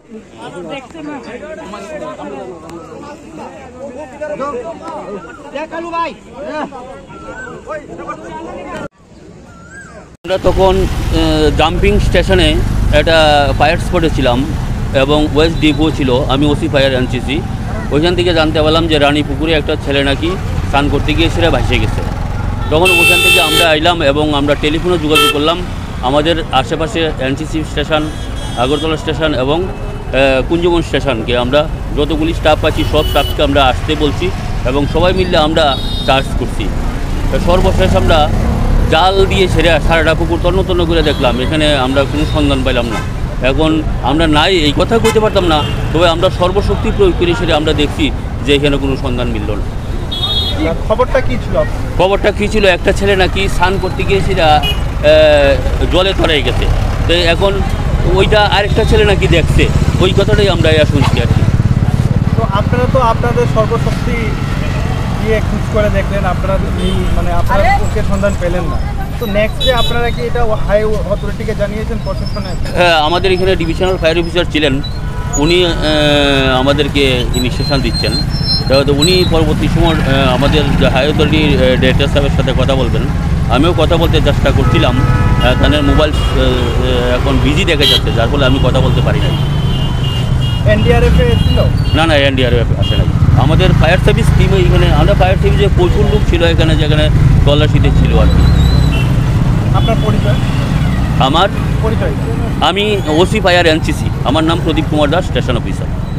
আমরা তখন জাম্পিং স্টেশনে একটা ফায়ার স্পটে ছিলাম এবং ওয়েস্ট ডিপো ছিল। আমি ওসি ফায়ার এনসিসি। ওইখান থেকে জানতে পারলাম যে রানী পুকুরে একটা ছেলে নাকি স্নান করতে গিয়ে সেটা ভাসে গেছে। তখন ওইখান থেকে আমরা আইলাম এবং আমরা টেলিফোনে যোগাযোগ করলাম আমাদের আশেপাশে এনসিসি স্টেশন, আগরতলা স্টেশন এবং কুঞ্জবন স্টেশনকে। আমরা যতগুলি স্টাফ পাচ্ছি সব স্টাফকে আমরা আসতে বলছি এবং সবাই মিলে আমরা চার্জ করছি। সর্বশেষ আমরা জাল দিয়ে সারাটা পুকুর তন্ন করে দেখলাম, এখানে আমরা কোনো সন্ধান পাইলাম না। এখন আমরা নাই এই কথা কইতে পারতাম না, তবে আমরা সর্বশক্তি প্রয়োগ করে সেটা আমরা দেখছি যে এখানে কোনো সন্ধান মিলল না। খবরটা কী ছিল? খবরটা কী ছিল, একটা ছেলে নাকি স্নান করতে গিয়ে সেটা জলে তলায় গেছে। তো এখন ওইটা আরেকটা ছেলে নাকি দেখছে, ওই কথাটাই আমরা শুনছি আর কি। তো আপনারা তো আপনাদের সর্বশক্তি দিয়ে খোঁজ করে দেখলেন, আপনারা মানে আপনারা ওকে সন্ধান পেলেন না, তো নেক্সট ডে আপনারা কি এটা হাই অথরিটিকে জানিয়েছেন প্রশাসনে? হ্যাঁ, আমাদের এখানে ডিভিশনাল ফায়ার অফিসার ছিলেন, উনি আমাদেরকে ইনস্ট্রাকশন দিচ্ছেন। তো উনি পরবর্তী সময় আমাদের হাই অথরিটির ডিরেক্টর সাহেবের সাথে কথা বলবেন। আমিও কথা বলতে চেষ্টা করছিলাম, তাদের মোবাইল এখন বিজি দেখা যাচ্ছে, যার ফলে আমি কথা বলতে পারি নাই। এনডিআরএফ এসেছিল? না, এনডিআরএফ আসে নাই। আমাদের ফায়ার সার্ভিস টিমে এখানে আমরা ফায়ার সার্ভিসে প্রচুর লোক ছিল এখানে, যেখানে তল্লাশিতে ছিল আর কি। আপনার পরিচয়? আমার পরিচয়? আমি ওসি ফায়ার এনসিসি। আমার নাম প্রদীপ কুমার দাস, স্টেশন অফিসার।